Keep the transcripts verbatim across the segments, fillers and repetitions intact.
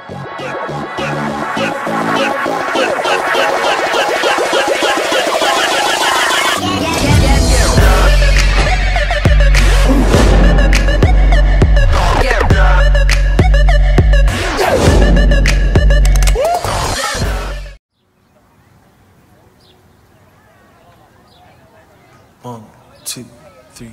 One, two, three.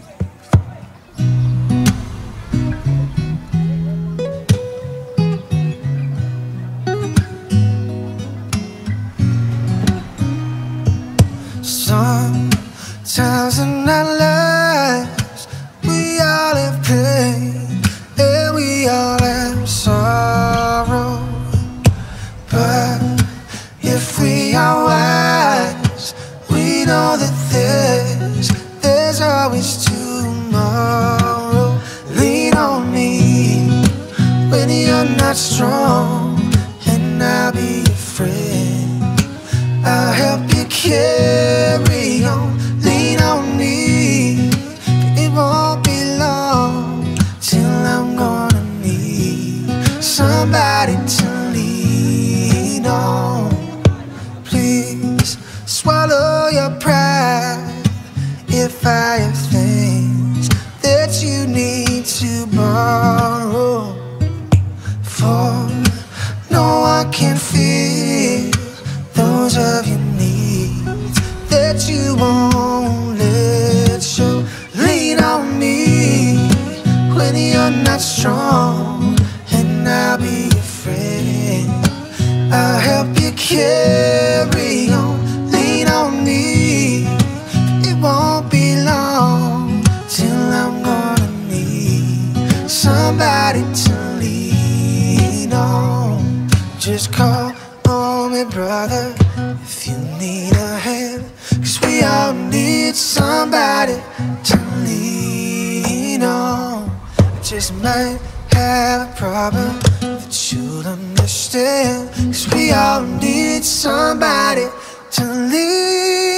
Sometimes in our lives we all have pain and we all have sorrow, but if we are wise, we know that there's there's always tomorrow. Lean on me when you're not strong, and I'll be your friend. I'll help you carry on. Lean on me, it won't be long till I'm gonna need somebody to lean on. Please swallow your pride if I have things that you need to borrow, for no one can feel those of your needs that you won't let show. Lean on me when you're not strong, and I'll be your friend. I'll help you carry on. Lean on me, it won't be long till I'm gonna need somebody to lean on. Just call on me, brother, if you need a hand, 'cause we all need somebody to lean on. I just might have a problem that you'll understand, 'cause we all need somebody to lean on.